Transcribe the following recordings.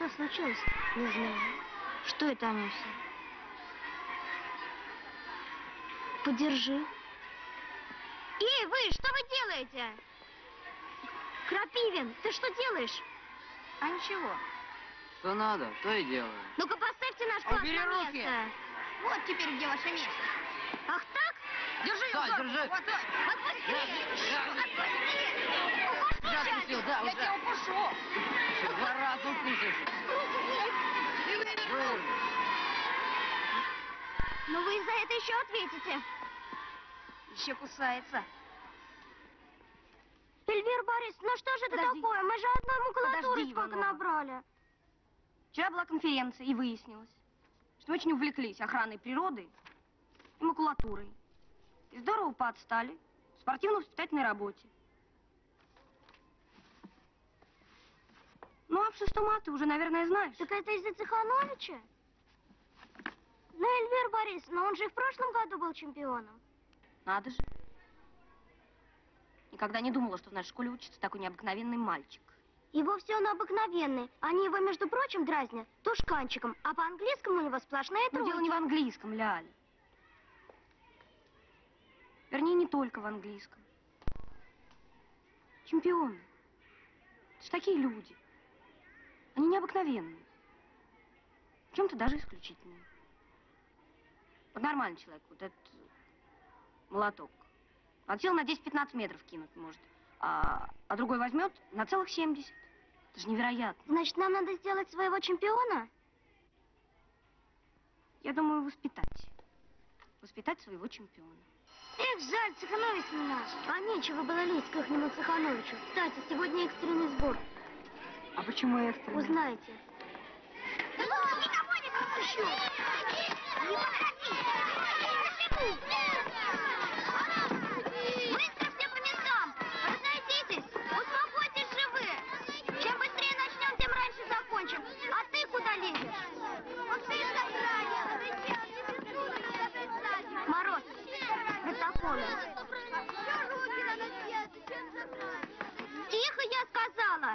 случилось? Не знаю. Что это, Анюся? Подержи. Эй, вы, что вы делаете? Крапивин, ты что делаешь? А ничего. Что надо, то и делаю. Ну-ка, поставьте наш класс Убери на руки. место. Вот теперь где ваше место. Ах так? Держи ее. Да, держи. Вот так. Отпусти. Уже отпустил, да, Я тебя укушу. Еще 2 раза укусишь. Ну вы за это еще ответите. Еще кусается. Эльвира Борисовна, ну что же это такое? Мы же одной макулатуры сколько набрали. Вчера была конференция, и выяснилось, что мы очень увлеклись охраной природы и макулатурой. И здорово поотстали в спортивно-воспитательной работе. Ну, а в 6 ты уже, наверное, знаешь. Так это из-за Цехановича? Ну, Эльвира Борисовна, он же и в прошлом году был чемпионом. Надо же. Никогда не думала, что в нашей школе учится такой необыкновенный мальчик. И вовсе он обыкновенный. Они его, между прочим, дразнят тушканчиком, а по-английскому у него сплошная Но тройка. дело не в английском, Ляля. Вернее, не только в английском. Чемпионы. Это же такие люди. Они необыкновенные. В чем-то даже исключительные. Вот нормальный человек, вот этот молоток. Он сел на 10-15 метров кинуть может, а другой возьмет на целых 70. Это же невероятно. Значит, нам надо сделать своего чемпиона? Я думаю, воспитать. Воспитать своего чемпиона. Эх, жаль, Цеханович не наш. А нечего было лезть к ихнему Цехановичу. Кстати, сегодня экстренный сбор. А почему экстренный? Узнаете. Никого не пропущу! Не подходи! Быстро все по местам! Разойдитесь! Успокойтесь же вы! Чем быстрее начнем, тем раньше закончим. А ты куда лезешь? Он слишком ранен. Мороз, протоколы. Тихо, я сказала!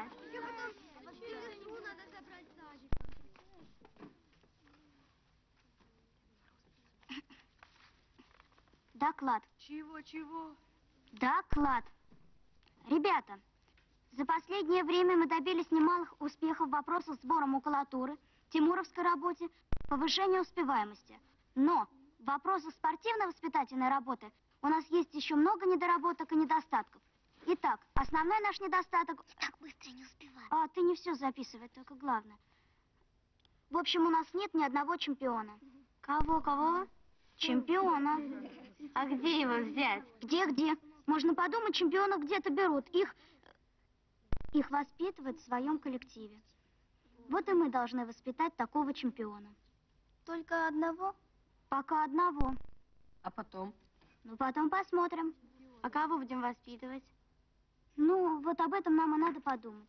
Доклад. Чего? Доклад. Ребята, за последнее время мы добились немалых успехов в вопросах сбора макулатуры, тимуровской работе, повышения успеваемости. Но в вопросах спортивно-воспитательной работы у нас есть еще много недоработок и недостатков. Итак, основной наш недостаток... Так быстро не успеваю. А, ты не все записывай, только главное. В общем, у нас нет ни одного чемпиона. Кого? Чемпиона. А где его взять? Где? Можно подумать, чемпионов где-то берут. Их воспитывают в своем коллективе. Вот и мы должны воспитать такого чемпиона. Только одного? Пока одного. А потом? Ну, потом посмотрим. А кого будем воспитывать? Ну, вот об этом нам и надо подумать.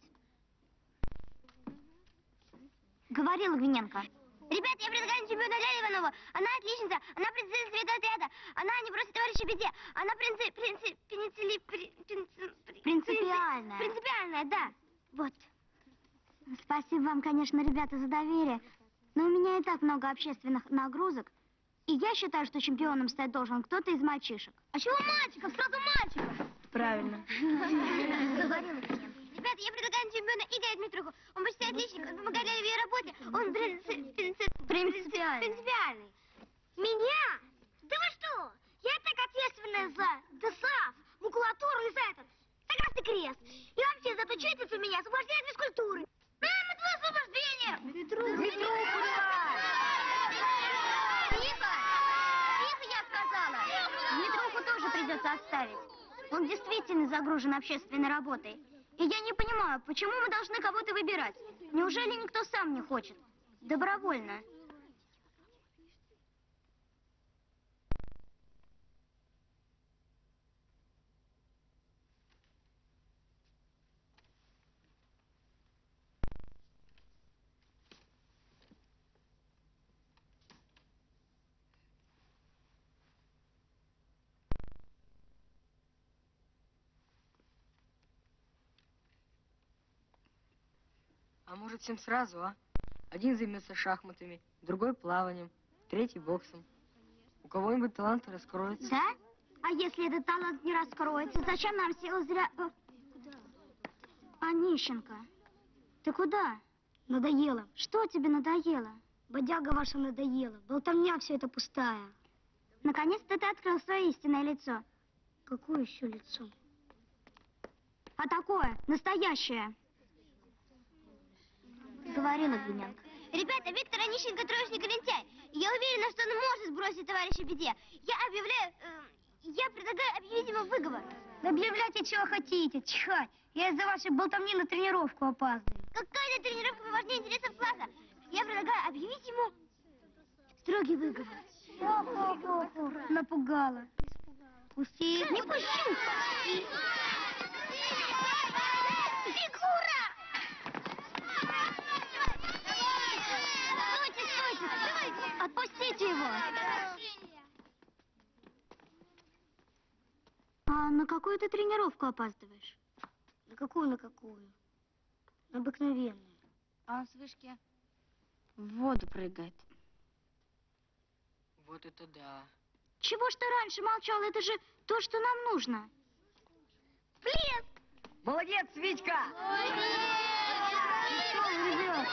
Говорил Логвиненко. Ребята, я предлагаю чемпиона Ляля Иванова. Она отличница, она принцесса цветотряда. Она не просто товарища в беде. Она принципиальная. Принципиальная, да. Вот. Спасибо вам, конечно, ребята, за доверие. Но у меня и так много общественных нагрузок. И я считаю, что чемпионом стать должен кто-то из мальчишек. А чего мальчиков? Сразу мальчиков. Правильно. Говорил Логвиненко. Ребята, я предлагаю чемпиона Игоря Дмитриеву. Он почти отличник, он помогает в ее работе. Он принципиальный. Меня? Да вы что? Я так ответственная за ДСАФ, макулатуру и за этот. Как раз ты крест. И вообще за то, что отец у меня освобождает физкультуры. Мама, твое освобождение! Ветруху давай! Тихо, я сказала. Ветруху тоже придется оставить. Он действительно загружен общественной работой. И я не понимаю, почему мы должны кого-то выбирать? Неужели никто сам не хочет? Добровольно. А может, всем сразу, а? Один займется шахматами, другой плаванием, третий боксом. У кого-нибудь талант раскроется. Да? А если этот талант не раскроется, зачем нам силы зря... Онищенко, ты куда? Надоело. Что тебе надоело? Бодяга ваша надоела. Болтовня все это пустая. Наконец-то ты открыл свое истинное лицо. Какое еще лицо? А такое, настоящее. Говорила Глиненко. Ребята, Виктор Онищенко троечник и лентяй. Я уверена, что он может сбросить товарища в беде. Я предлагаю объявить ему выговор. Да объявляйте, чего хотите, чихать. Я из-за вашей болтовни на тренировку опаздываю. Какая-то тренировка важнее интересов класса. Я предлагаю объявить ему строгий выговор. Хо-хо-хо-хо, напугала. Пусти. Не пущу. Фигура! Стойте. Отпустите его. А на какую ты тренировку опаздываешь? На какую? На обыкновенную. А он с вышки в воду прыгает. Вот это да. Чего ж ты раньше молчал? Это же то, что нам нужно. Плеск! Молодец, Витька! Что вы, ребята?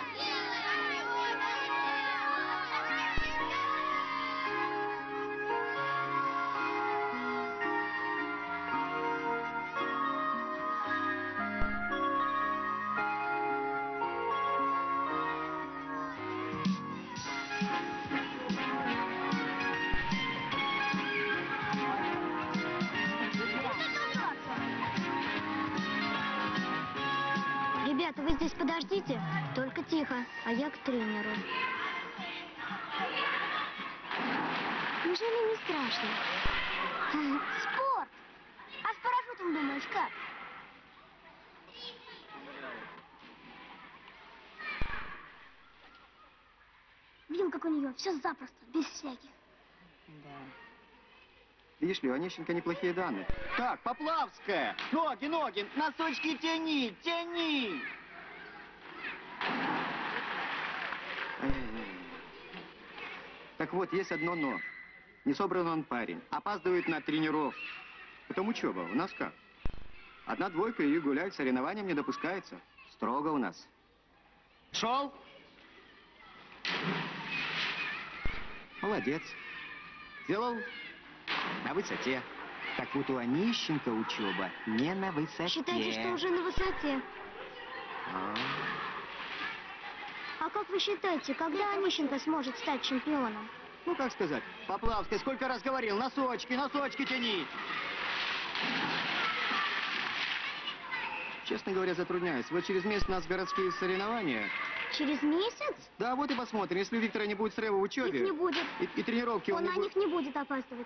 Ребята, вы здесь подождите, только тихо, а я к тренеру. Неужели не страшно? Спорт! А с парашютом думаешь, как? Видел, как у нее все запросто, без всяких. Да. Видишь ли, у Онищенко неплохие данные. Так, Поплавская! Ноги, носочки тяни! Так вот, есть одно но. Не собран он парень. Опаздывает на тренировку. Потом учеба. У нас как? Одна двойка и гулять, соревнованиям не допускается. Строго у нас. Шел? Молодец. Сделал на высоте. Так вот у Онищенко учеба не на высоте. Считайте, что уже на высоте. А. А как вы считаете, когда Онищенко сможет стать чемпионом? Ну, как сказать? Поплавская, сколько раз говорил, носочки тяни! Честно говоря, затрудняюсь. Вот через месяц у нас городские соревнования. Через месяц? Да, вот и посмотрим. Если у Виктора не будет срыва в учебе... Их не будет. И тренировки Он не на них не будет опаздывать.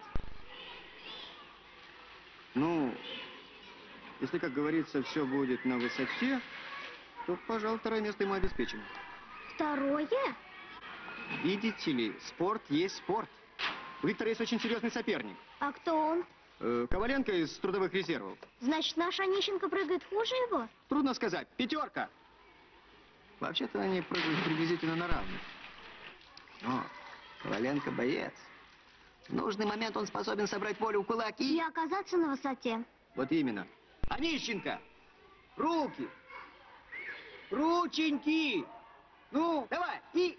Ну, если, как говорится, все будет на высоте, то, пожалуй, второе место ему обеспечено. Второе? Видите ли, спорт есть спорт. У Виктора есть очень серьезный соперник. А кто он? Коваленко из трудовых резервов. Значит, наш Онищенко прыгает хуже его? Трудно сказать. Пятерка. Вообще-то они прыгают приблизительно на равных. Но Коваленко боец. В нужный момент он способен собрать волю в кулак И оказаться на высоте. Вот именно. Онищенко! Руки! Рученьки! Ну, давай, и...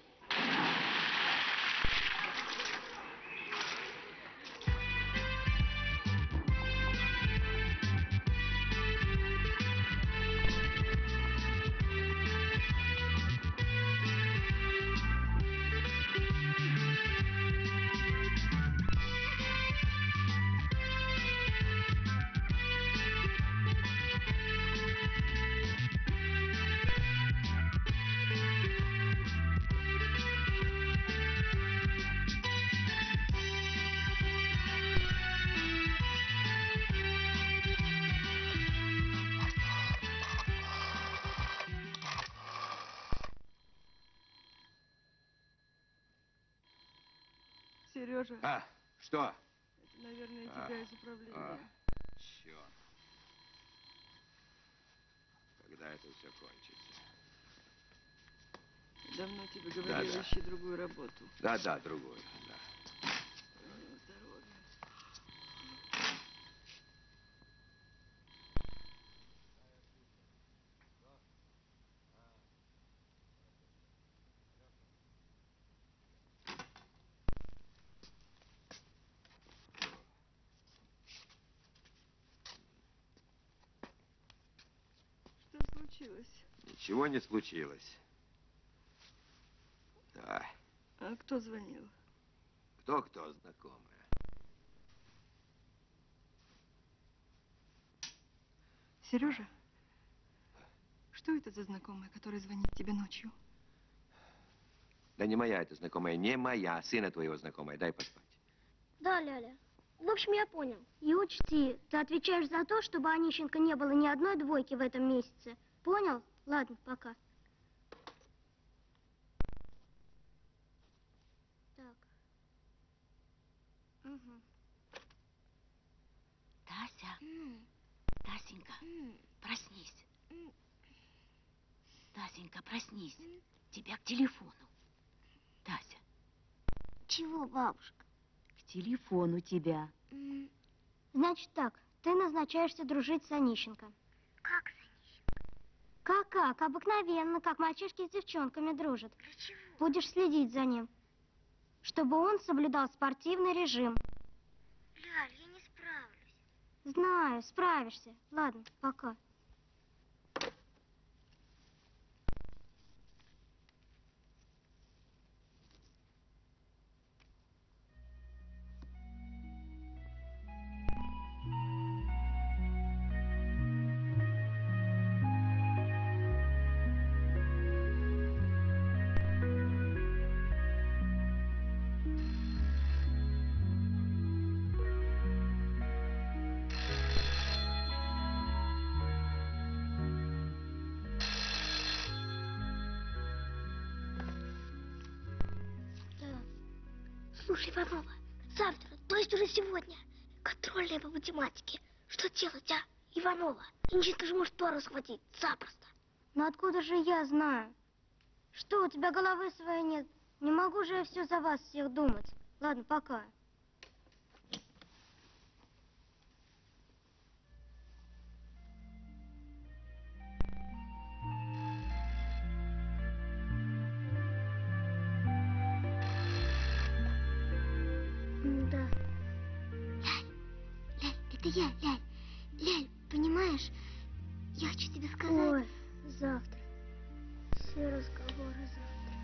Сережа, А, что? это, наверное, тебя из управления. Черт. Когда это все кончится? Давно тебе говорили, Да-да. ищи другую работу. Да, другой. Да. Здоровья. Что случилось? Ничего не случилось. Да. А кто звонил? Кто, знакомая. Сережа? Что это за знакомая, которая звонит тебе ночью? Да не моя эта знакомая, не моя, сына твоего знакомая. Дай поспать. Да, Ляля. В общем, я понял. И учти, ты отвечаешь за то, чтобы Онищенко не было ни одной двойки в этом месяце. Понял? Ладно, пока. Так. Угу. Тася, Тасенька, проснись. Тасенька, проснись. Тебя к телефону. Тася, Чего, бабушка? к телефону тебя. Значит так, ты назначаешься дружить с Онищенко. Как с Онищенко? Как? Обыкновенно, как мальчишки с девчонками дружат. Для чего? Будешь следить за ним, чтобы он соблюдал спортивный режим. Ляль, я не справлюсь. Знаю, справишься. Ладно, пока. Слушай, Иванова, завтра, то есть уже сегодня, контрольная по математике. Что делать, а, Иванова? Инженка же может пару схватить запросто. Но откуда же я знаю? Что, у тебя головы своей нет? Не могу же я все за вас всех думать. Ладно, пока. Да. Ляль, это я, Ляль. Ляль, понимаешь, я хочу тебе сказать... Ой, завтра. Все разговоры завтра.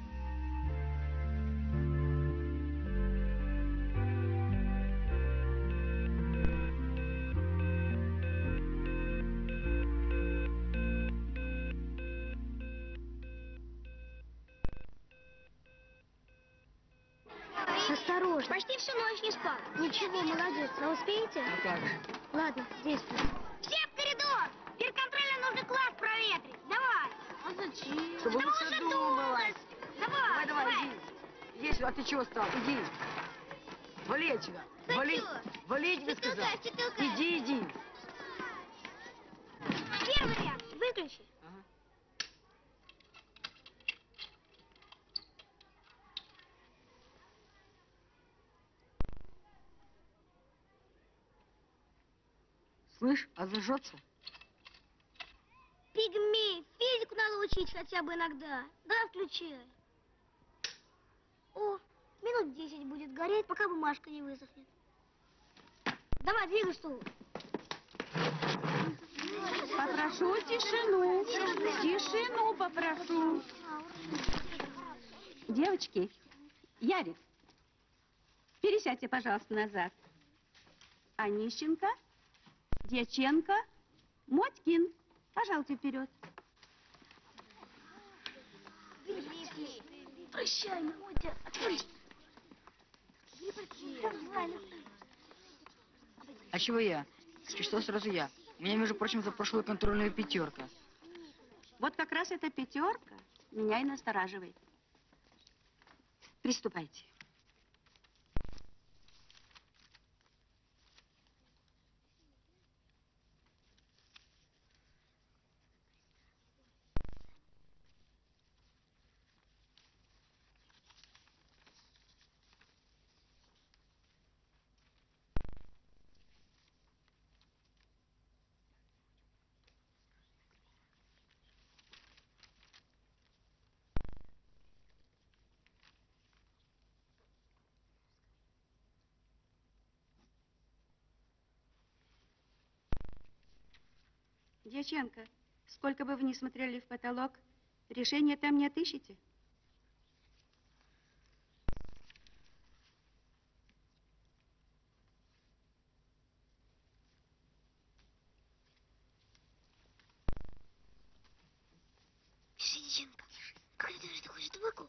Осторожно. Почти всю ночь не спал. Ничего, молодец. А успеете? Ну как же? Ладно, здесь. Все в коридор! Перед контролем нужно класс проветрить. Давай. А зачем? Чтобы Потому лучше что думалось. Давай, Давай, иди. Иди сюда, ты чего стал? Иди. Вали отсюда. Да Вали. чё? Вали, я тебе Ты сказал. толкаешь, ты толкаешь. Иди. Первый ряд, выключи. Ага. Слышь, а зажжется? Пигмей, физику надо учить хотя бы иногда. Да, включай. О, минут 10 будет гореть, пока бумажка не высохнет. Давай, двигай стул. Попрошу тишину. Тишину попрошу. Девочки, Ярик, пересядьте, пожалуйста, назад. Онищенко, Дьяченко, Мотькин. Пожалуйте вперед. Прощай, Мотя. А чего я? Что сразу я? У меня, между прочим, за прошлую контрольную 5. Вот как раз эта 5 меня и настораживает. Приступайте. Дьяченко, сколько бы вы ни смотрели в потолок, решения там не отыщете. Дьяченко, коридор такой же глубоко.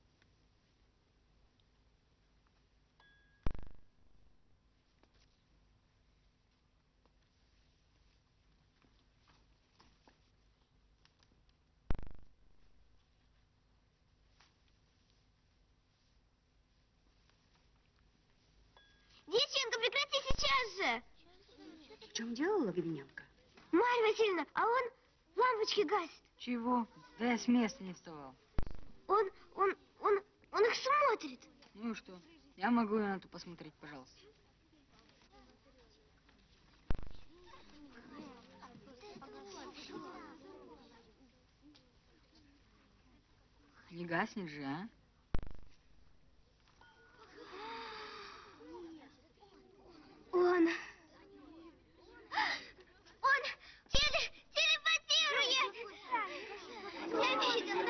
Дьяченко, прекрати сейчас же! В чем дело, Логвиненко? Марья Васильевна, а он лампочки гасит. Чего? Да я с места не вставал. Он их смотрит. Ну и что? Я могу на это посмотреть, пожалуйста. Не гаснет же, а? Он телепатирует! Я видел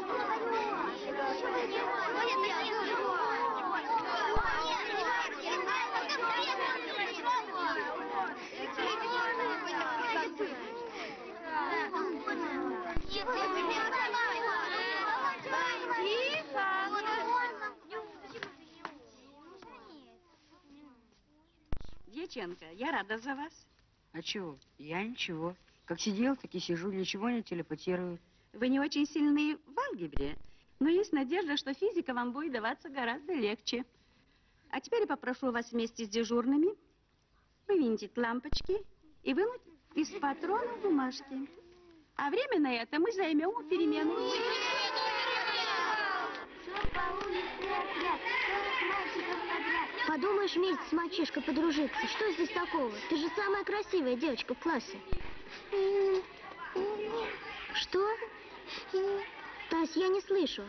Дьяченко, я рада за вас. А чего? Я ничего. Как сидел, так и сижу, ничего не телепатирую. Вы не очень сильны в алгебре, но есть надежда, что физика вам будет даваться гораздо легче. А теперь я попрошу вас вместе с дежурными вывинтить лампочки и вынуть из патрона бумажки. А время на это мы займем у перемены. Подумаешь, вместе с мальчишкой подружиться. Что здесь такого? Ты же самая красивая девочка в классе. Что? Тась, я не слышу.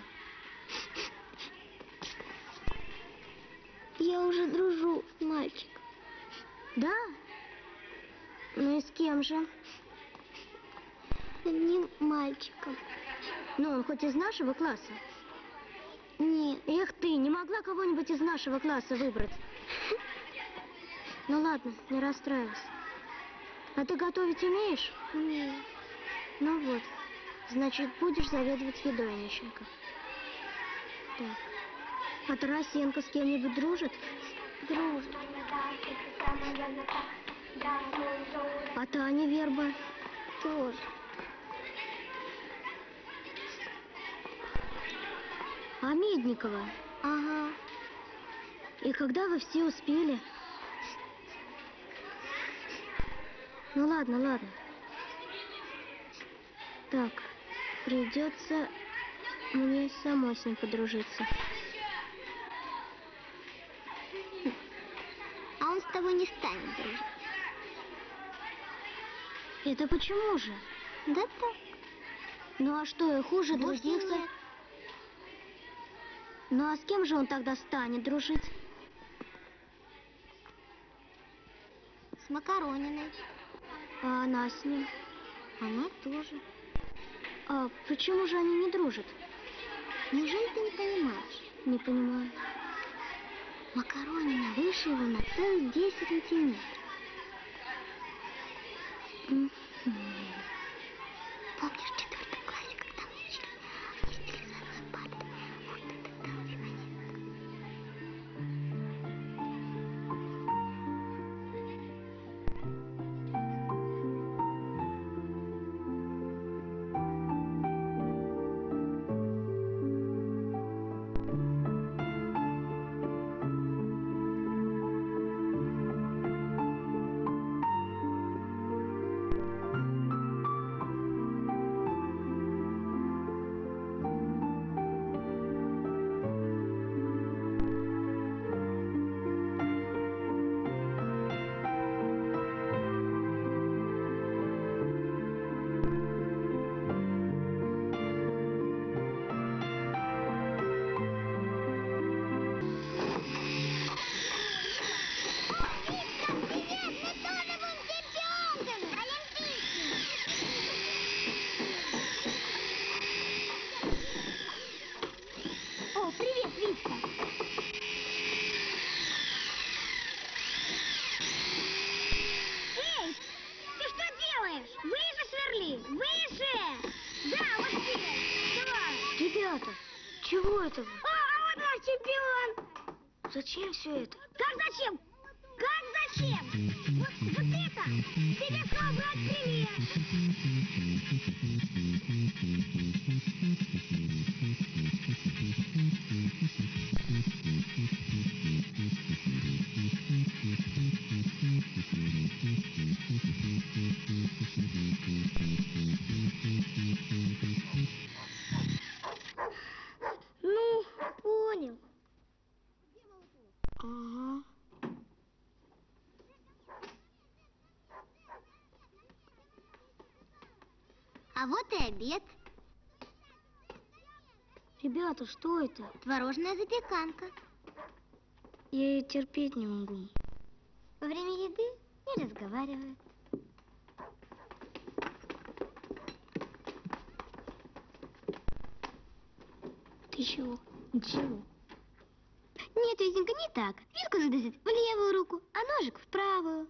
Я уже дружу с мальчиком. Да? Ну и с кем же? С одним мальчиком. Ну, он хоть из нашего класса? Нет. Эх ты, не могла кого-нибудь из нашего класса выбрать? Ну ладно, не расстраивайся. А ты готовить умеешь? Нет. Ну вот, значит, будешь заведовать едой, Онищенко. Так. А Тарасенко с кем-нибудь дружит? Дружит. А Таня Верба? Тоже. А Медникова? Ага. И когда вы все успели? Ну ладно, ладно. Так, придется мне самой с ним подружиться. А он с тобой не станет дружить. Это почему же? Да так. Ну а что, я хуже Может, других? нет. Ну а с кем же он тогда станет дружить? С Макарониной. А она с ним? Она тоже. А почему же они не дружат? Неужели ты не понимаешь? Не понимаю. Макаронина выше его на целых 10 сантиметров. Мгм. Помнишь, в 4 классе, когда мы ездили за велосипедом? Вот это там механизм. Чего это вы? Вот наш чемпион! Зачем все это? Как зачем? Как зачем? Вот это тебе кровь отстрелили! Ну, понял. Ага. А вот и обед. Ребята, что это? Творожная запеканка. Я ее терпеть не могу. Во время еды не разговаривают. Ты чего? Ничего. Нет, Витенька, не так. Вилку надо взять в левую руку, а ножик в правую.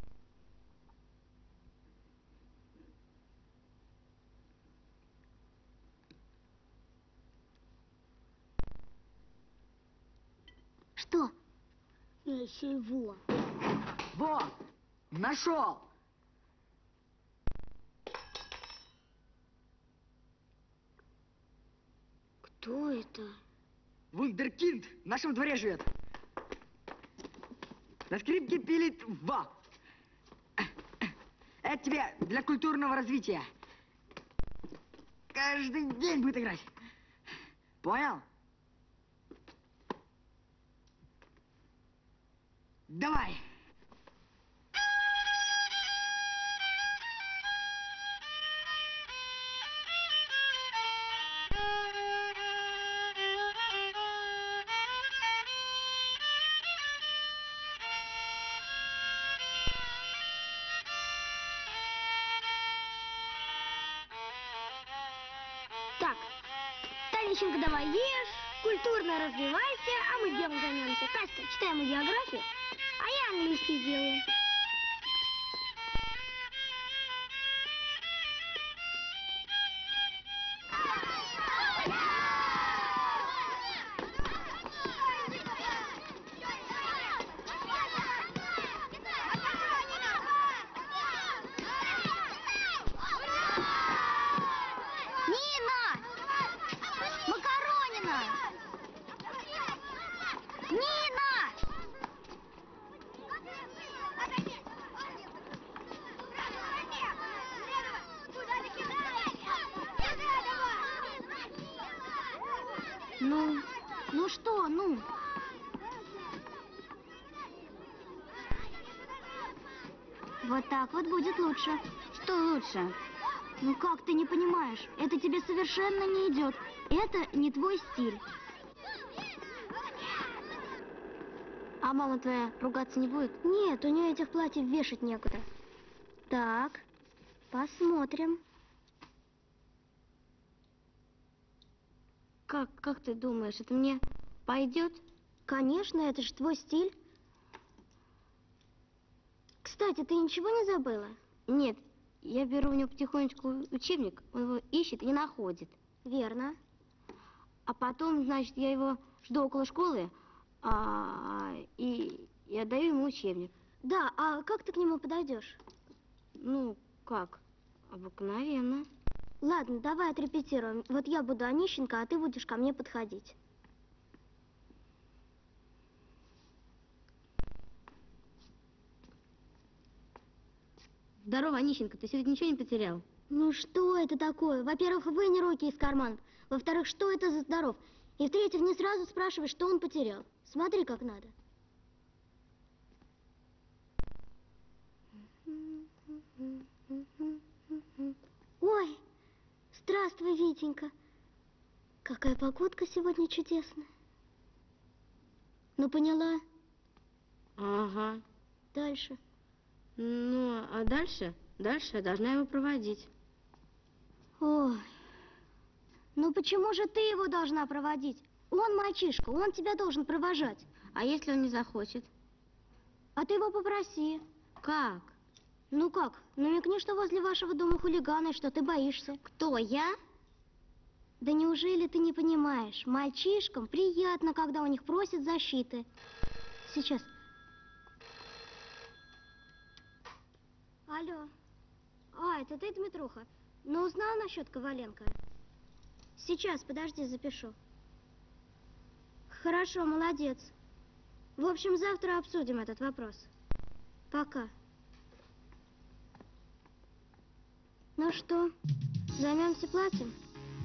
Что? Ничего. Во! Нашел! Кто это? Вундеркинд в нашем дворе живет. На скрипке пилит ва. Это тебе для культурного развития. Каждый день будет играть. Понял? Давай. Так, Танеченька, давай ешь, культурно развивайся, а мы делом займемся. Таська, читаем географию, а я английский делаю. Нина! Макаронина! Нина! Ну что, ну? Вот так вот будет лучше. Что лучше? Ну как ты не понимаешь? Это тебе совершенно не идет. Это не твой стиль. А мама твоя ругаться не будет? Нет, у нее этих платьев вешать некуда. Так, посмотрим. Как ты думаешь, это мне пойдет? Конечно, это же твой стиль. Кстати, ты ничего не забыла? Нет, я беру у него потихонечку учебник, он его ищет и не находит. Верно. А потом, значит, я его жду около школы, и отдаю ему учебник. Да, а как ты к нему подойдешь? Ну, как? Обыкновенно. Ладно, давай отрепетируем. Вот я буду Онищенко, а ты будешь ко мне подходить. Здорово, Онищенко, ты сегодня ничего не потерял? Ну что это такое? Во-первых, вынь руки из карманов. Во-вторых, что это за здоров? И в-третьих, не сразу спрашивай, что он потерял. Смотри, как надо. Ой, здравствуй, Витенька. Какая погодка сегодня чудесная. Ну, поняла? Ага. Дальше. Ну, а дальше? Дальше я должна его проводить. Ой. Ну, почему же ты его должна проводить? Он мальчишка, он тебя должен провожать. А если он не захочет? А ты его попроси. Как? Ну как? Намекни, что возле вашего дома хулиганы, что ты боишься. Кто, я? Да неужели ты не понимаешь? Мальчишкам приятно, когда у них просят защиты. Сейчас. Алло. А, это ты, Дмитруха? Ну, узнал насчет Коваленко? Сейчас, подожди, запишу. Хорошо, молодец. В общем, завтра обсудим этот вопрос. Пока. Ну что, займемся платьем?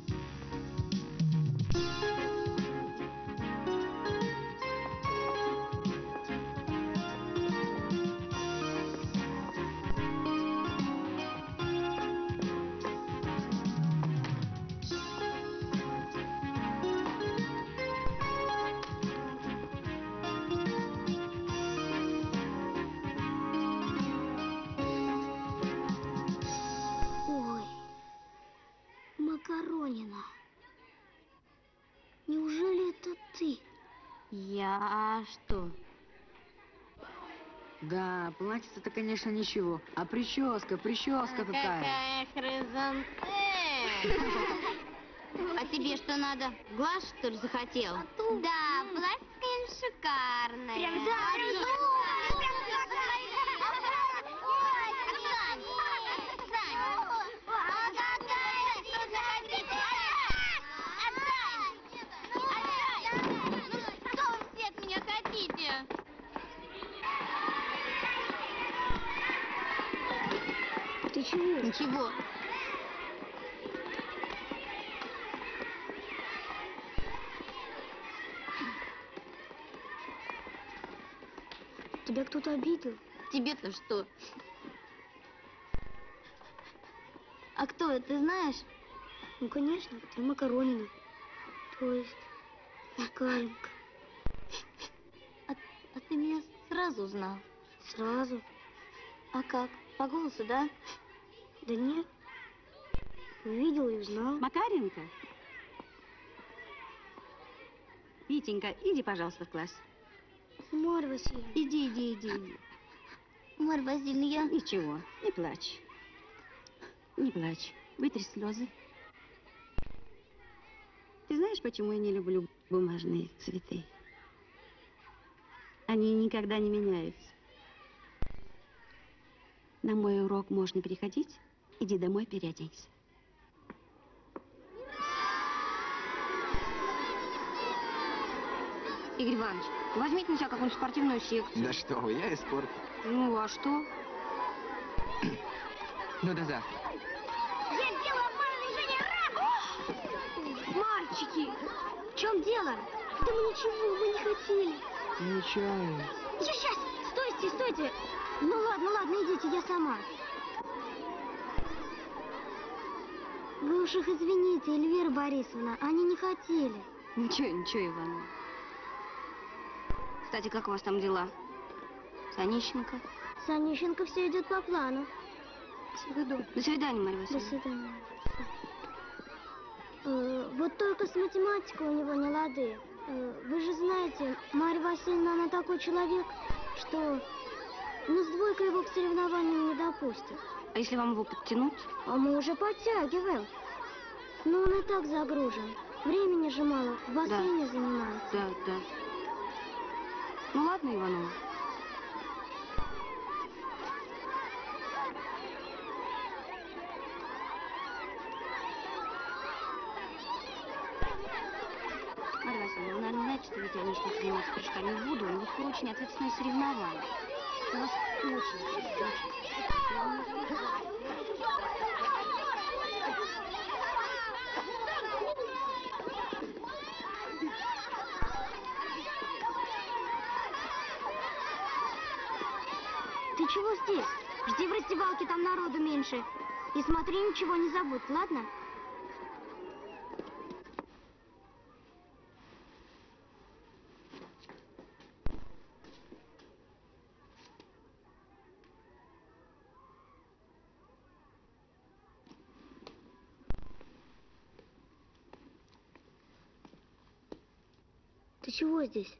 Ой, Макаронина. Неужели это ты? Я что? Да, платьице-то, конечно, ничего. А прическа какая. хризантема. А тебе что надо? Глаз, что ли, захотел? Да, платье, конечно, шикарное. Прям Ты чего? Ничего. Тебя кто-то обидел? Тебе-то что? А кто это, ты знаешь? Ну, конечно, ты Макаронина. То есть, Макаренко. А ты меня сразу узнал? Сразу. А как? По голосу, да? Да нет. Увидел и узнал. Макаренко? Витенька, иди, пожалуйста, в класс. Марья Васильевна. Иди. Марья Васильевна, я... Ничего, не плачь. Не плачь. Вытри слезы. Ты знаешь, почему я не люблю бумажные цветы? Они никогда не меняются. На мой урок можно переходить. Иди домой, переоденься. Игорь Иванович, возьмите на себя какую-нибудь спортивную секцию. Да что вы, я из спорта. Ну, а что? Ну, до завтра. Мальчики, в чем дело? Да мы ничего, мы не хотели. Нечаянно. Сейчас, стойте. Ну ладно, идите, я сама. Вы уж их извините, Эльвира Борисовна, они не хотели. Ничего, Иванова. Кстати, как у вас там дела? С Онищенко? С Онищенко все идет по плану. До свидания, Марья До Васильевна. свидания. Вот только с математикой у него не лады. Вы же знаете, Марья Васильевна, она такой человек, что с двойкой его к соревнованиям не допустит. А если вам его подтянуть? А мы уже подтягиваем. Но он и так загружен. Времени же мало, в бассейне занимается. Да. Ну ладно, Иванова. Марья Васильевна, вы, наверное, знаете, что Витя Онищенко занимается прыжками в воду. У него скоро очень ответственное соревнование. У вас Ты чего здесь? Жди в раздевалке, там народу меньше. И смотри, ничего не забудь, ладно? Ты чего здесь?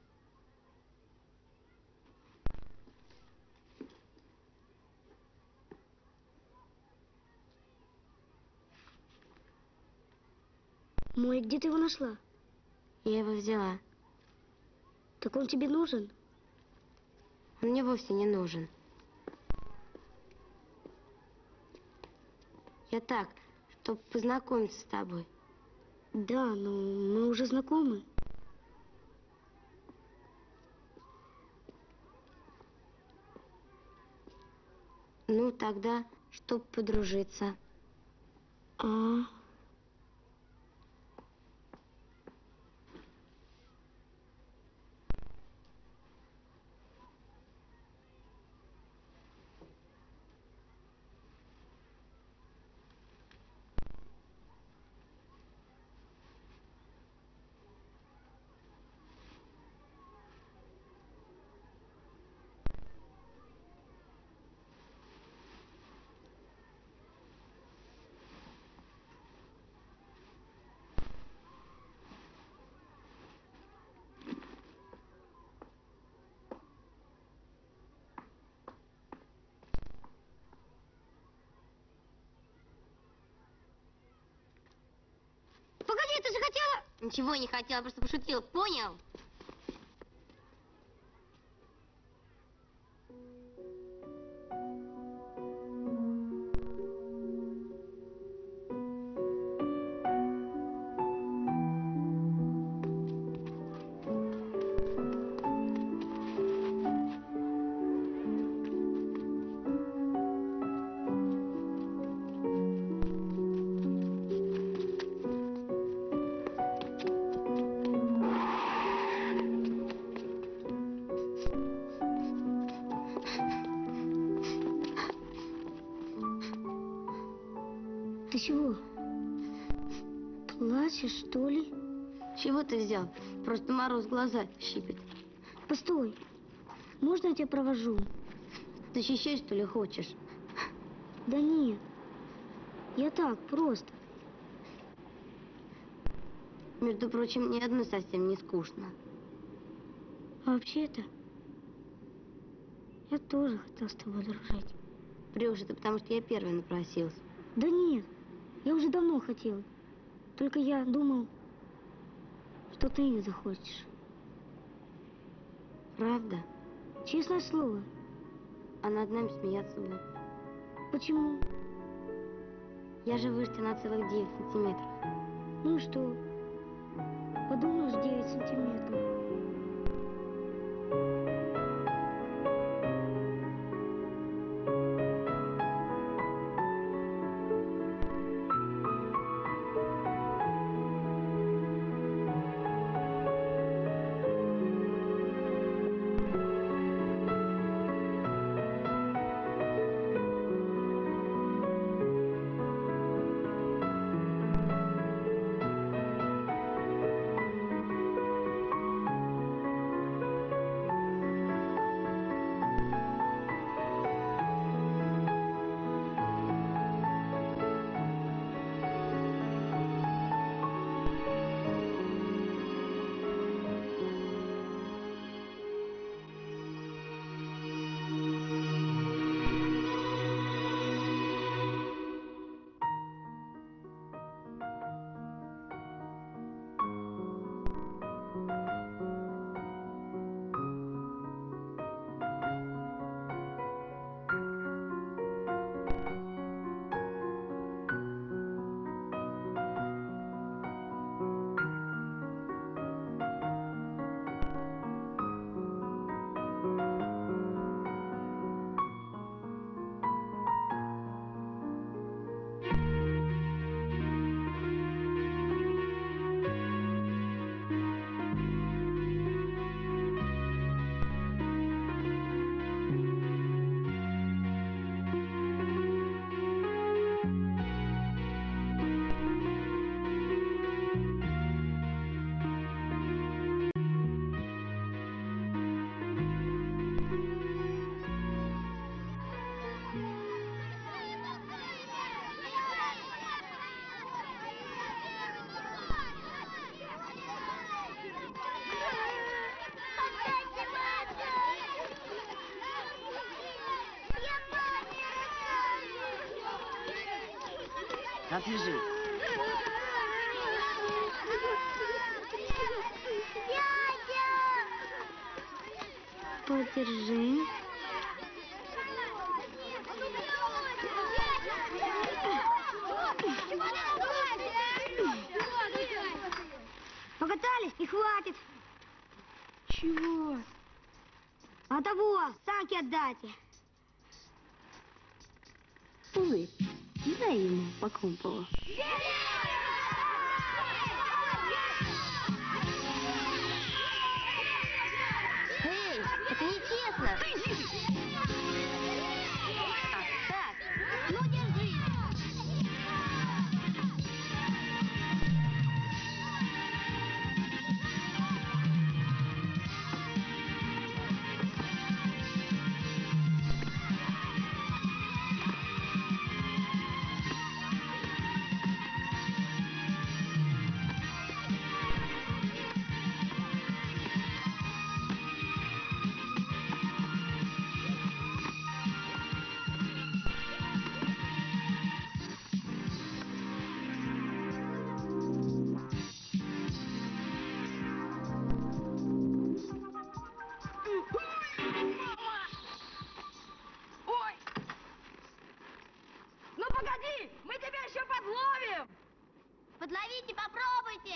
Мой, где ты его нашла? Я его взяла. Так он тебе нужен? Он мне вовсе не нужен. Я так, чтобы познакомиться с тобой. Да, но мы уже знакомы. Ну, тогда, чтобы подружиться. А, Погоди, ты же хотела... Ничего не хотела, просто пошутила, понял? ты чего? Плачешь, что ли? Чего ты взял? Просто мороз в глаза щипет. Постой. Можно я тебя провожу? Защищать, что ли, хочешь? Да нет. Я так, просто. Между прочим, мне одной совсем не скучно. А вообще-то, я тоже хотел с тобой дружить. Врешь, это потому что я первая напросилась. Да нет, я уже давно хотел. Только я думал, что ты не захочешь. Правда? Честное слово. А над нами смеяться будут. Почему? Я же выше тебя на целых 9 сантиметров. Ну и что? Подумаешь, 9 сантиметров. Отвяжи. Подержи. Покатались и хватит. Чего? А того, санки отдайте. Улыб, дай ему по Крумпову. Эй, это нечестно. Так, ну держи. Ну погоди, мы тебя еще подловим! Подловите, попробуйте.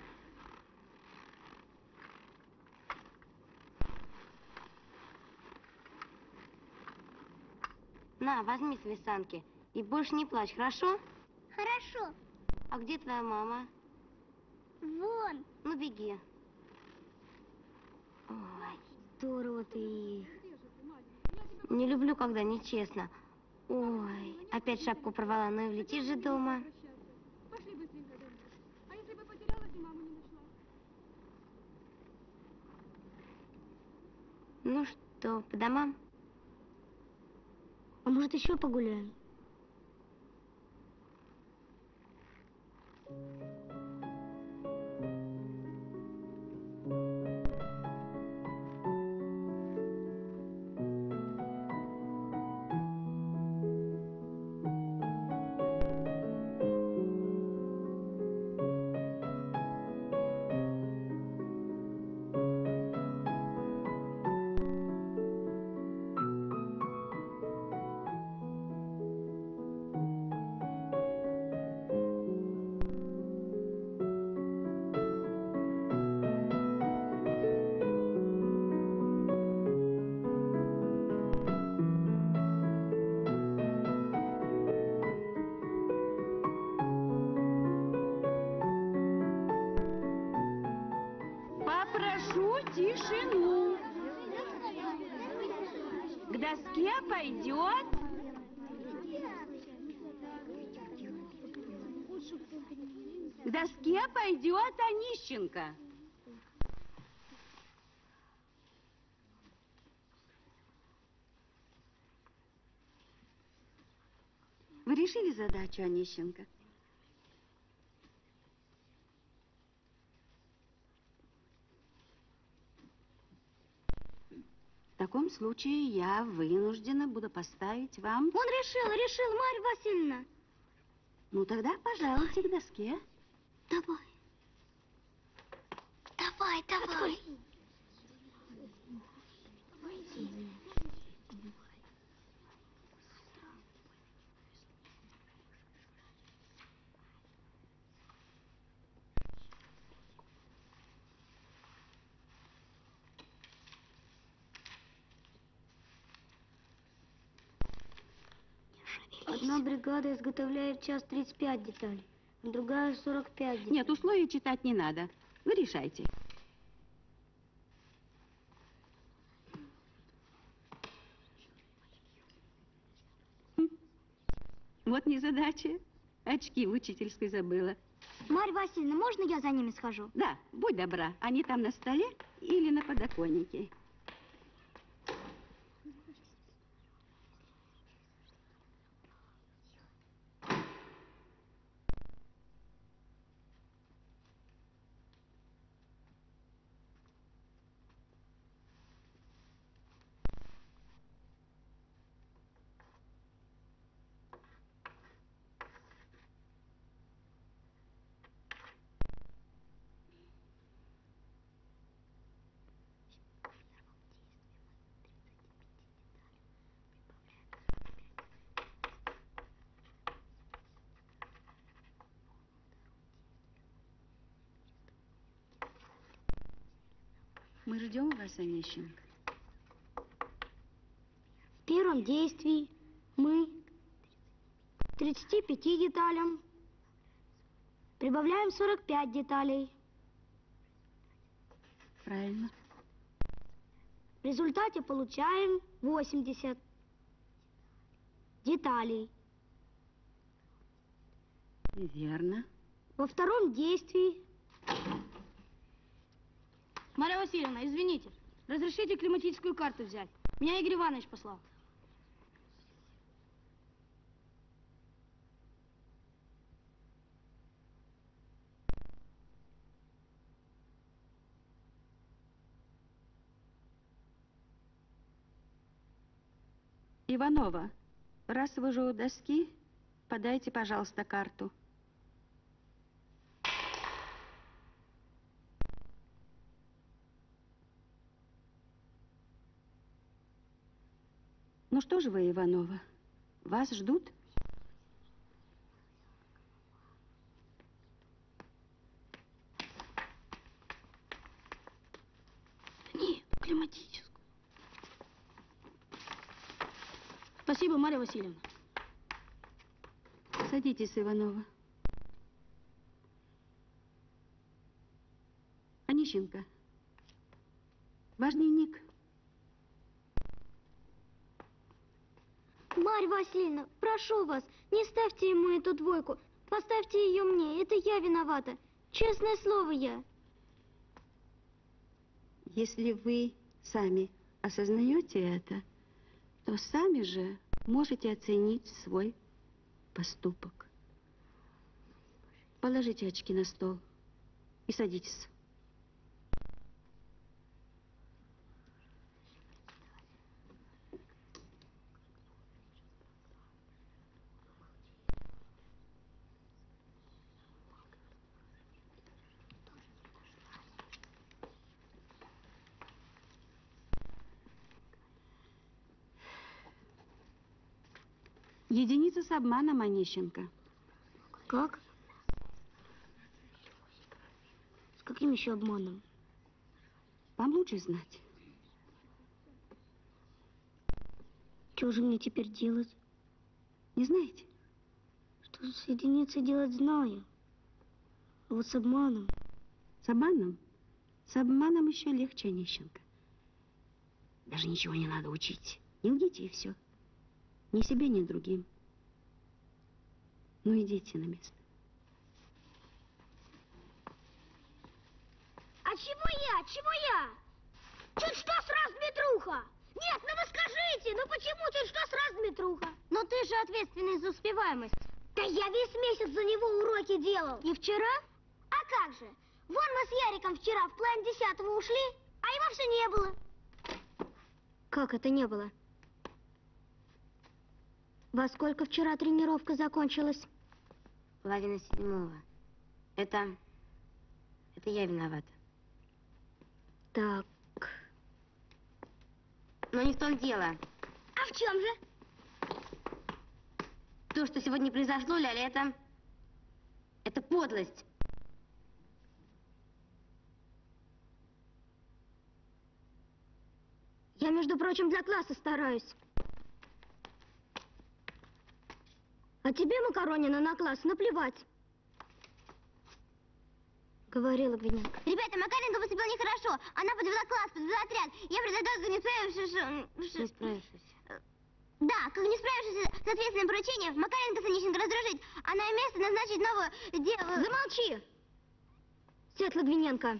На, возьми свои санки и больше не плачь, хорошо? Хорошо. А где твоя мама? Вон. Ну, беги. Ой, здорово ты их. Не люблю, когда нечестно. Ой, опять шапку порвала, ну и влетишь же дома. Пошли быстренько домой. А если бы потерялась и маму не нашла? Ну что, по домам? А может, еще погуляем? Попрошу тишину. К доске пойдет. К доске пойдет Онищенко. Вы решили задачу, Онищенко? В таком случае я вынуждена буду поставить вам... Он решил, Марья Васильевна. Ну, тогда пожалуйте к доске. Давай. Давай. Одна бригада изготовляет в час 35 деталей, другая 45 деталей. Нет, условия читать не надо. Вы решайте. Вот незадача. Очки в учительской забыла. Марья Васильевна, можно я за ними схожу? Да, будь добра. Они там на столе или на подоконнике. Мы ждем вас, Онищенко. В первом действии мы к 35 деталям прибавляем 45 деталей. Правильно. В результате получаем 80 деталей. Верно. Во втором действии... Марья Васильевна, извините, разрешите климатическую карту взять? Меня Игорь Иванович послал. Иванова, раз вы уже у доски, подайте, пожалуйста, карту. Ну что же вы, Иванова, вас ждут? Не, климатическую. Спасибо, Марья Васильевна. Садитесь, Иванова. Онищенко, ваш дневник. Марья Васильевна, прошу вас, не ставьте ему эту двойку. Поставьте ее мне, это я виновата. Честное слово я. Если вы сами осознаете это, то сами же можете оценить свой поступок. Положите очки на стол и садитесь. Единица с обманом, Онищенко. Как? С каким еще обманом? Вам лучше знать. Что же мне теперь делать? Не знаете? Что с единицей делать, знаю. А вот с обманом... С обманом? С обманом еще легче, Онищенко. Даже ничего не надо учить. Не лгите, и все. Ни себе, ни другим. Ну, идите на место. А чего я? Чего я? Чуть что сразу Дмитруха! Нет, ну вы скажите, ну почему чуть что сразу Дмитруха? Но ты же ответственный за успеваемость. Да я весь месяц за него уроки делал. И вчера? А как же? Вон мы с Яриком вчера в план 10-го ушли, а его все не было. Как это не было? Во сколько вчера тренировка закончилась? 6:30. Это я виновата. Так. Но не в том дело. А в чем же? То, что сегодня произошло, Ляля, это подлость. Я, между прочим, для класса стараюсь. А тебе, Макаронина, на класс наплевать. Говорила Гвиненко. Ребята, Макаренко поступила нехорошо. Она подвела класс, подвела отряд. Я предлагаю, как не справившись... Не справившись. Да, как не справившись с ответственным поручением, Макаренко Санищенко раздражить, а на ее место назначить новую деву... Замолчи! Светла Гвиненко.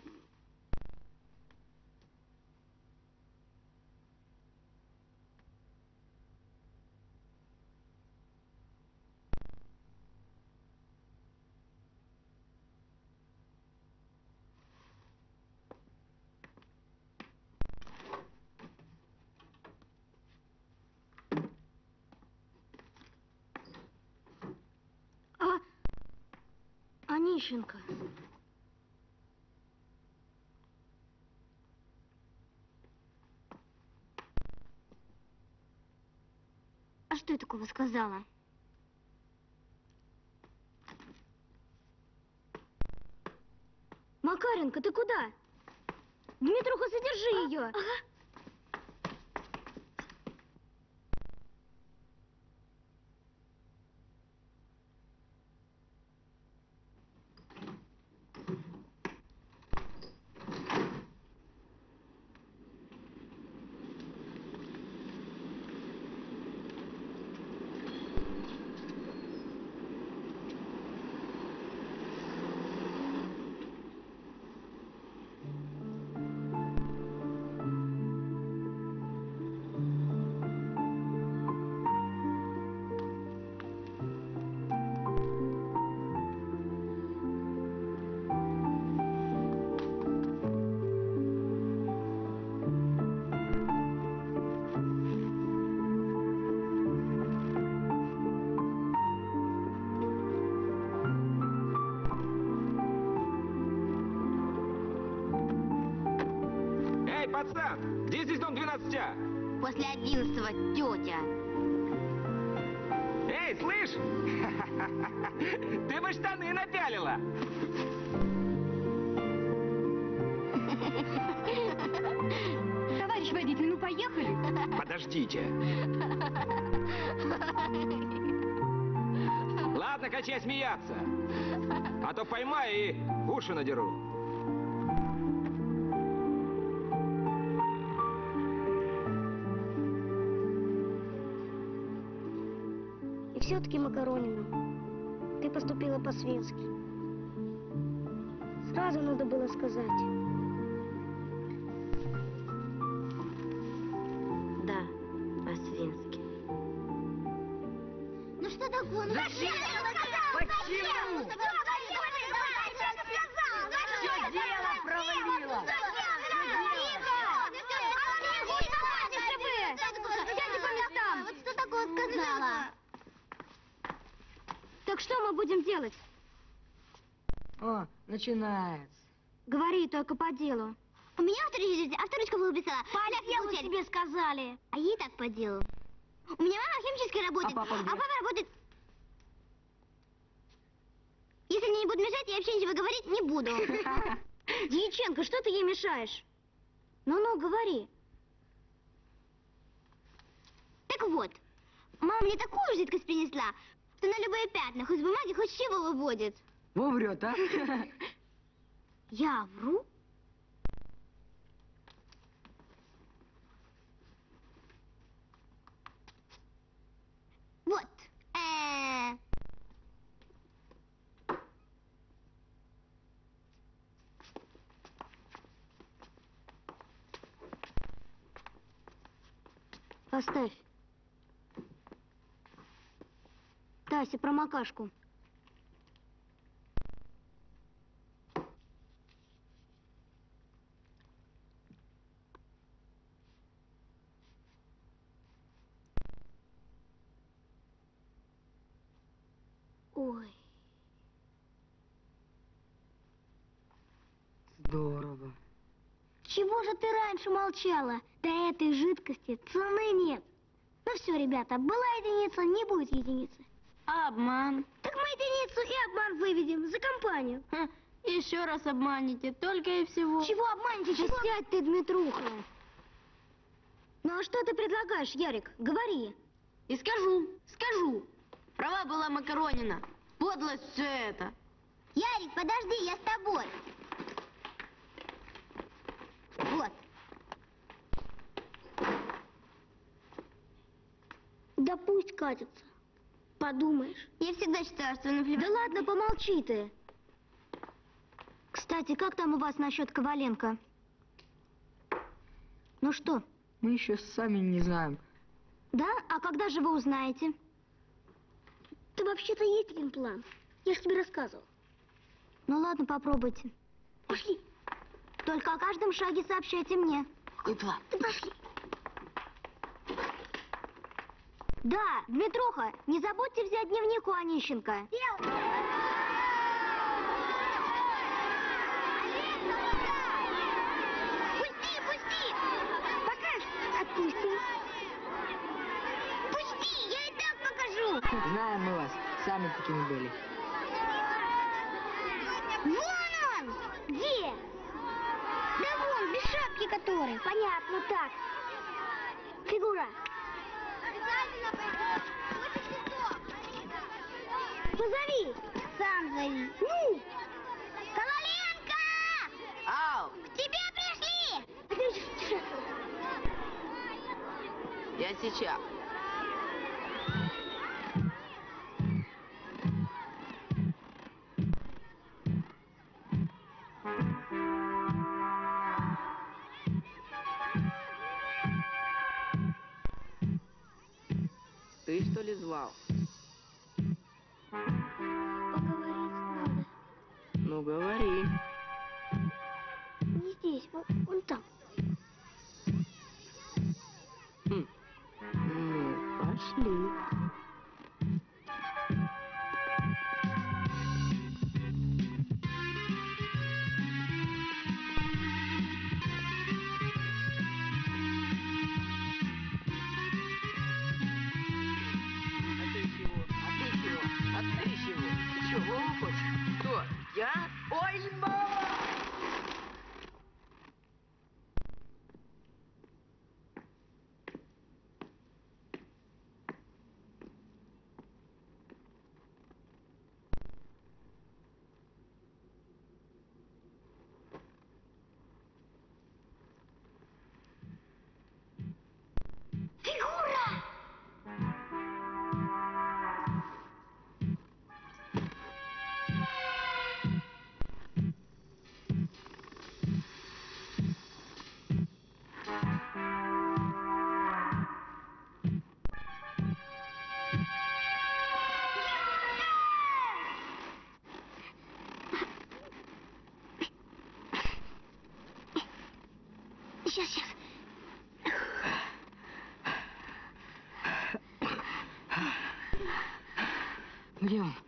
Онищенко. А что я такого сказала? Макаренко, ты куда? Дмитруха, задержи ее. Эй, пацан, где здесь дом 12А? После 11-го, тетя. Эй, слышь? Ты бы штаны напялила. Товарищ водитель, ну поехали. Подождите. Ладно, качай смеяться. А то поймаю и уши надеру. И все-таки, Макаронина, ты поступила по-свински. Сразу надо было сказать. Да, по-свински. Ну что такое? Ну Зачем? Почему? Все дело провалило. Сядьте по местам. Вот что такое сказала? Так что мы будем делать? О, начинается. Говори только по делу. У меня авторучка была писала. По делу тебе сказали. А ей так по делу. У меня мама в химчистке работает, А папа где? работает... Если мне не будут мешать, я вообще ничего говорить не буду. Дьяченко, что ты ей мешаешь? Ну-ну, говори. Так вот, мама мне такую жидкость принесла, что на любые пятна, хоть с бумаги, хоть с чего выводит. Во врет, а? Я вру? Вот. Поставь. Тася, промокашку. Ой. Здорово. Чего же ты раньше молчала? До этой жидкости цены нет. Ну все, ребята, была единица, не будет единицы. А обман? Так мы единицу и обман выведем за компанию. Еще раз обманете, только и всего. Чего обманете? Чего? Сядь ты, Дмитруха. Ну а что ты предлагаешь, Ярик? Говори. И скажу. Права была Макаронина. Подлость все это. Ярик, подожди, я с тобой. Вот. Да пусть катится. Подумаешь. Я всегда считала, что наплевать. Да ладно, помолчи ты. Кстати, как там у вас насчет Коваленко? Ну что? Мы еще сами не знаем. Да? А когда же вы узнаете? Да вообще-то есть один план. Я же тебе рассказывал. Ну ладно, попробуйте. Пошли. Только о каждом шаге сообщайте мне. Какой план? Да пошли. Да, Дмитруха, не забудьте взять дневник у Онищенко. Пусти! Пока отпустим. Пусти! Я и так покажу! Знаем мы вас. Сами такими были. Вон он! Где? Да вон, без который. Понятно, так. Фигура. Обязательно пойдем. Очень легко. Позови. Сам зови. Ну. Коваленко! Ау! К тебе пришли! Я сейчас. Ты что ли звал? Поговорить надо. Ну, говори. Не здесь, вон там. Ну, пошли. А ты чего? Чего хочешь? Кто? Я? Ой, мама! Сейчас. Где он?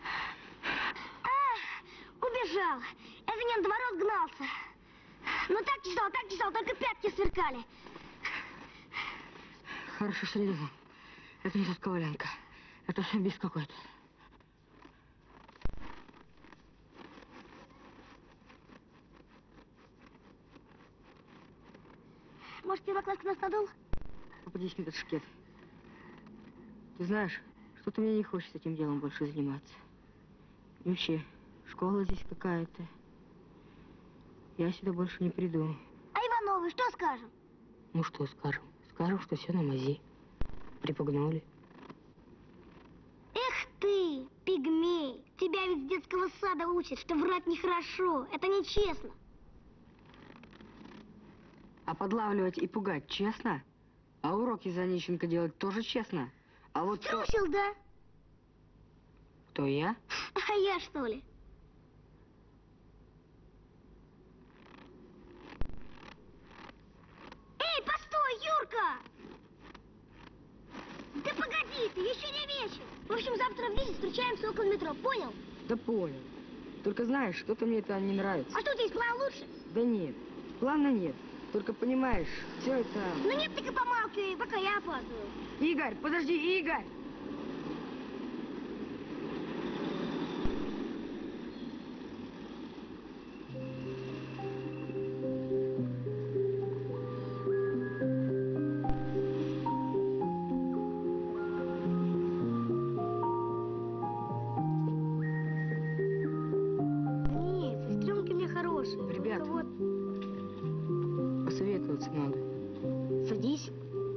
Убежал. Я за ним до ворот гнался. Ну так чесал, только пятки сверкали. Хорошо следил. Это не тот Коваленко. Это самбист какой-то. Может, первокласска нас надул? Попадись мне этот шкет. Ты знаешь, что-то мне не хочется этим делом больше заниматься. И вообще, школа здесь какая-то. Я сюда больше не приду. А Ивановы, что скажем? Ну что скажем? Скажем, что все на мази. Припугнули. Эх ты, пигмей. Тебя ведь с детского сада учат, что врать нехорошо. Это нечестно. А подлавливать и пугать честно? А уроки за Нищенко делать тоже честно? А вот кто... Струсил, да? Кто я? А я что ли? Эй, постой, Юрка! Да погоди ты, еще не вечер. В общем, завтра в 10 встречаемся около метро, понял? Да понял. Только знаешь, что-то мне это не нравится. А что, у тебя есть план лучше? Да нет, плана нет. Только понимаешь, все это... Ну нет, так и помалкивай, пока я опаздываю. Игорь, подожди, Игорь! Нет, сестренки у меня хорошие. Ребят. Только вот, Посоветоваться надо. садись.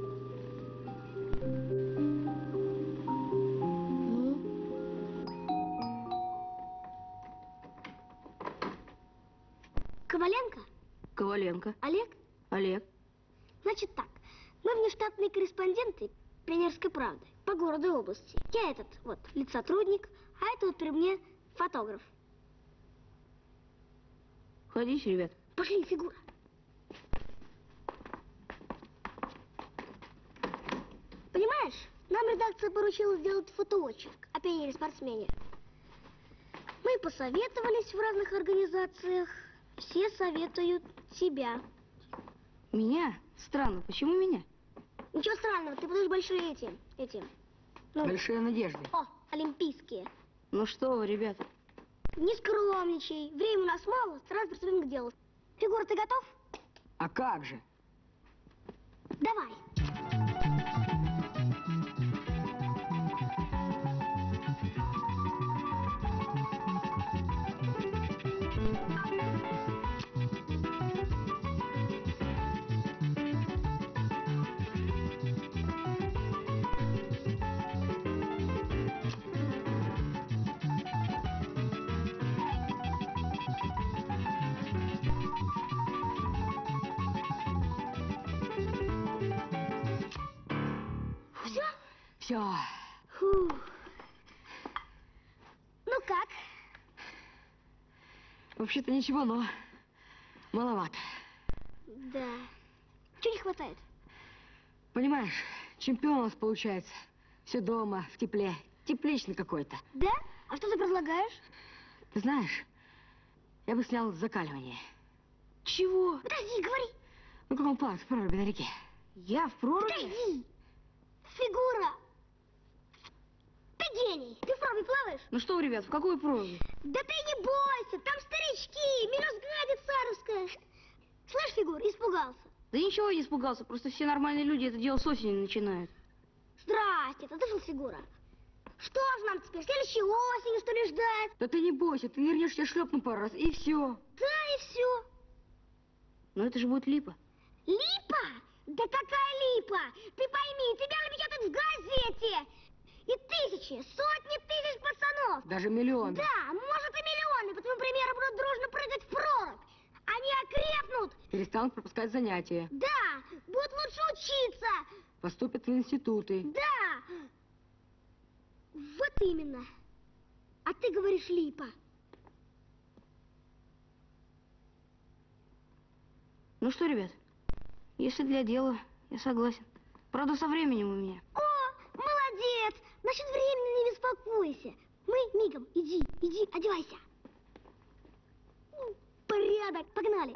Ну? Коваленко? Коваленко. Олег? Олег. Значит так, мы внештатные корреспонденты Пионерской правды по городу и области. Я этот вот лицотрудник, а это вот при мне фотограф. Садись, ребят. Пошли, фигура. Понимаешь, нам редакция поручила сделать фотоочерк о пионере-спортсмене. Мы посоветовались в разных организациях. Все советуют тебя. Меня? Странно, почему меня? Ничего странного, ты будешь большие этим. Ну, Большие надежды. о, олимпийские. Ну что вы, ребята? Не скромничай. Времени у нас мало, транспорт к делу. Фигура, ты готов? А как же? Все. Фух. Ну как? Вообще-то ничего, но маловато. Да. Чего не хватает? Понимаешь, чемпион у нас получается. Все дома, в тепле. Тепличный какой-то. Да? А что ты предлагаешь? Ты знаешь, я бы снял закаливание. Чего? Подожди, говори. Ну, как он плавает в проруби на реке. Я в проруби? Подожди. Фигура. Ты гений. Ты в проруби плаваешь? Ну что, ребят, в какую проруби? Да ты не бойся, там старички, Мирозградец Саровская. Слышь, Фигур, испугался. Да ничего, я не испугался, просто все нормальные люди это дело с осени начинают. Здрасте, это ты, Фигура. Что же нам теперь, следующей осенью, что ли, ждать? Да ты не бойся, ты нырнешь, я шлепну пару раз, и все. Да, и все. Но это же будет липа. Липа? Да какая липа? Ты пойми, тебя напечатают в газете. И тысячи, сотни тысяч пацанов. Даже миллион. Да, может и миллионы, по твоему примеру, будут дружно прыгать в прорубь. Они окрепнут. Перестанут пропускать занятия. Да, будут лучше учиться. Поступят в институты. Да. Вот именно. А ты говоришь липа. Ну что, ребят, если для дела, я согласен. Правда, со временем у меня. О, молодец. Насчет времени не беспокойся. Мы мигом. Иди, одевайся. Порядок, погнали.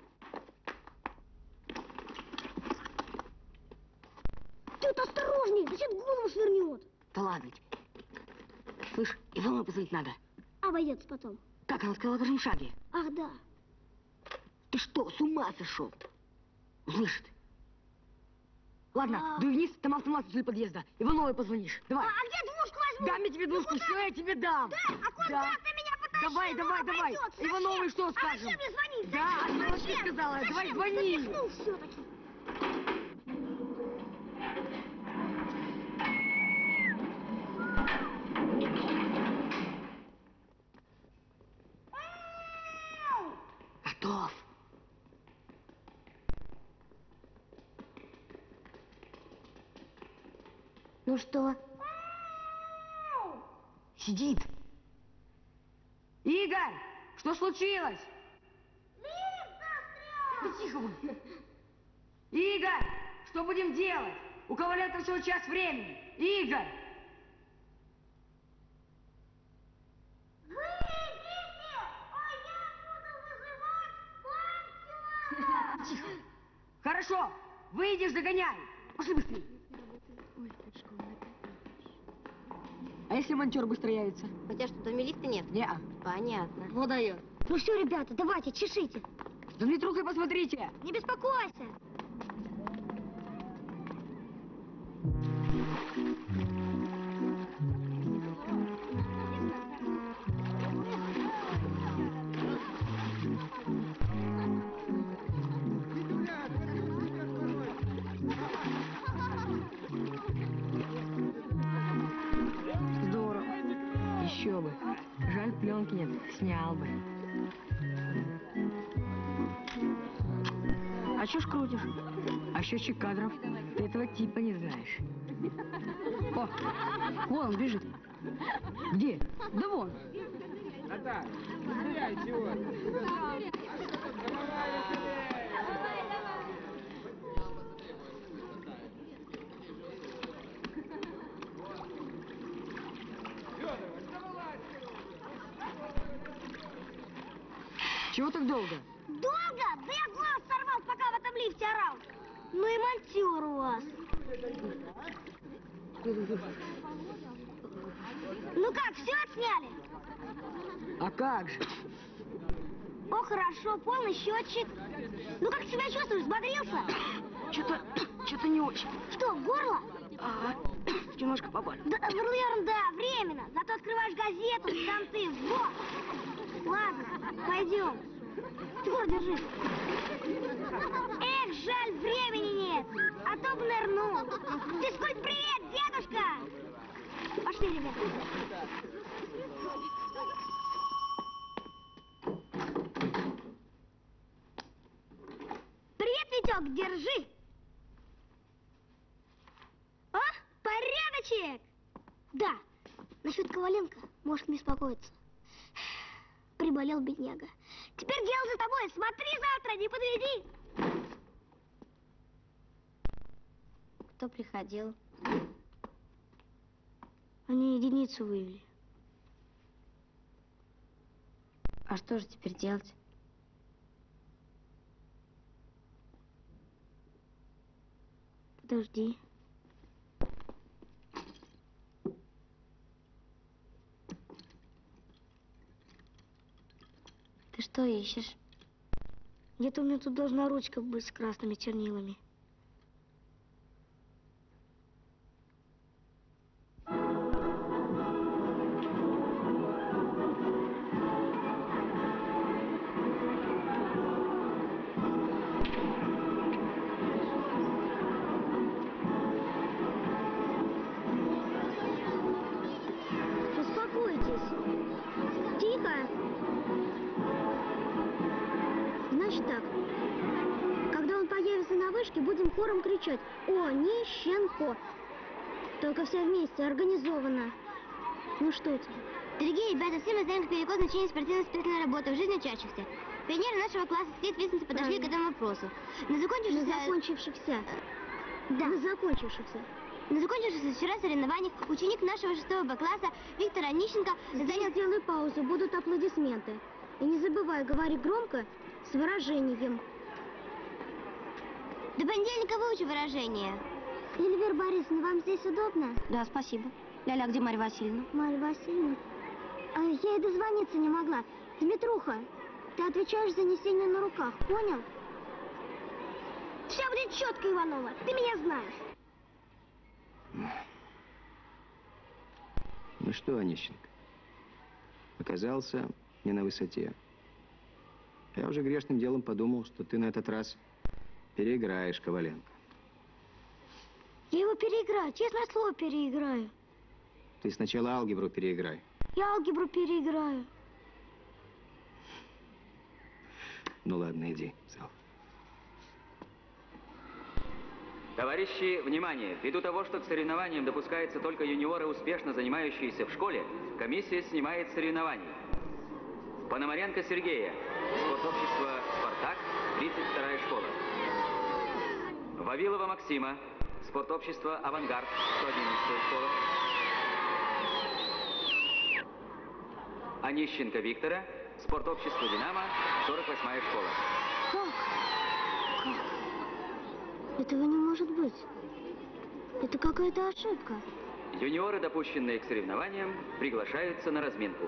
Ты-то осторожней, зачем голову свернет? Да ладно тебе. Слышь, Иванову позвонить надо. Обойдется потом. Как она сказала в каждом шаге? Ах, да. Ты что, с ума сошел? Слышит. Ладно, дуй вниз, там автомат возле подъезда. Ивановой позвонишь. Давай. А где двушку возьму? Дам я тебе двушку, все я тебе дам. Да, а куда ты меня потащил? Давай. Обойдется. Ивановой что А скажем? зачем мне звонить? Да, Зачем? ну, Зачем? ты сказала, Зачем? давай звони. Запихнул все-таки. Готов. Ну что? Сидит. Игорь, что случилось? Да тихо вы. Игорь, что будем делать? У Коваленко всего час времени. Игорь! Вы идите, а я буду вызывать мантию! Тихо. Хорошо, выйдешь, догоняй. Пошли быстрее. А если монтер быстро явится? У тебя что, домилиста нет? Неа. Понятно. Вот дает. Ну все, ребята, давайте, чешите. За Дмитрухой посмотрите. Не беспокойся. Здорово. Еще бы. Жаль, пленки нет. Снял бы. А чё ж крутишь? А счетчик кадров? Ты этого типа не знаешь. О, вон он бежит. Где? Да вон. Чего так долго? Долго? Да я глаз сорвал, пока в этом лифте орал. Ну и монтер у вас. Ну как, все отсняли? А как же? О, хорошо, полный счетчик. Ну как себя чувствуешь, взбодрился? Что-то не очень. Что, горло? Ага, немножко побольно. Да, горло ерунда, временно. Зато открываешь газету, там ты, вот. Ладно, пойдем. Егор, держи. Эх, жаль, времени нет. А то бы нырнул. Физкульт, привет, дедушка. Пошли, ребята. Привет, Витек, держи. О, порядочек. Да, насчет Коваленко можешь не беспокоиться. Приболел бедняга. Теперь дело за тобой. Смотри завтра, не подведи. Кто приходил? Они единицу вывели. А что же теперь делать? Подожди. Ты что ищешь? Где-то у меня тут должна ручка быть с красными чернилами. Успокойтесь. Тихо. Значит так. Когда он появится на вышке, будем хором кричать: «Онищенко!» Только все вместе, организованно. Ну что тебе? Дорогие ребята, все мы знаем, как велико значение спортивно-воспитательной работы в жизни учащихся. Пионеры нашего класса с ответственностью подошли к этому вопросу. На закончившихся вчера соревнованиях ученик нашего 6 Б класса Виктор Онищенко занял... Сделай паузу, будут аплодисменты. И не забывай, говори громко, с выражением. До понедельника выучи выражение. Эльвира Борисовна, вам здесь удобно? Да, спасибо. Ляля, где Марья Васильевна? Марья Васильевна? Я ей дозвониться не могла. Дмитруха, ты отвечаешь за несение на руках, понял? Все будет четко, Иванова. Ты меня знаешь. Ну что, Онищенко, оказался не на высоте. Я уже грешным делом подумал, что ты на этот раз переиграешь Коваленко. Я его переиграю, честное слово, переиграю. Ты сначала алгебру переиграй. Я алгебру переиграю. Ну ладно, иди в зал. Товарищи, внимание! Ввиду того, что к соревнованиям допускаются только юниоры, успешно занимающиеся в школе, комиссия снимает с соревнований. Пономаренко Сергея, спортобщество «Спартак», 32-я школа. Вавилова Максима, спортобщество «Авангард», 111-я школа. Онищенко Виктора, спортобщество «Динамо», 48-я школа. Как? Этого не может быть. Это какая-то ошибка. Юниоры, допущенные к соревнованиям, приглашаются на разминку.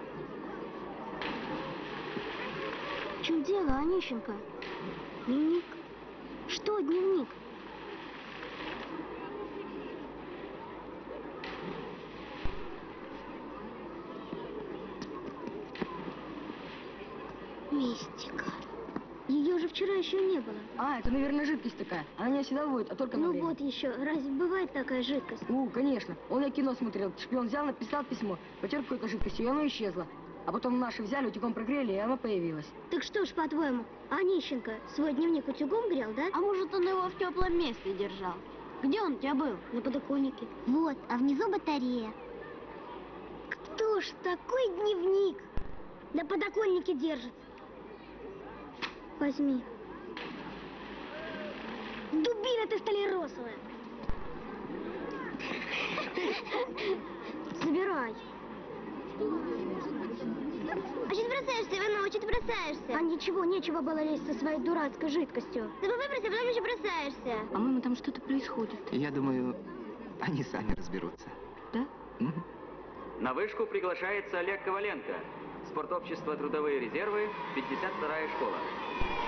В чем дело, Онищенко? Дневник? Что дневник? Мистика. Ее же вчера еще не было. А, это, наверное, жидкость такая. Она не всегда воет, а только на Ну время. вот еще. Разве бывает такая жидкость? Ну, конечно. Он я кино смотрел. Шпион взял, написал письмо, потер какой-то жидкостью, и оно исчезло. А потом наши взяли, утюгом прогрели, и оно появилось. Так что ж, по-твоему, Онищенко свой дневник утюгом грел, да? А может, он его в теплом месте держал? Где он у тебя был? На подоконнике. Вот, а внизу батарея. Кто ж такой дневник на подоконнике держит? Возьми. Дубина ты столяросовая. Забирай. А что ты бросаешься, Иванова, что ты бросаешься? А ничего, нечего было лезть со своей дурацкой жидкостью. Ты бы выбросил, потом еще бросаешься. По-моему, там что-то происходит. Я думаю, они сами разберутся. Да? Мгм. На вышку приглашается Олег Коваленко, спортобщество «Трудовые резервы», 52-я школа.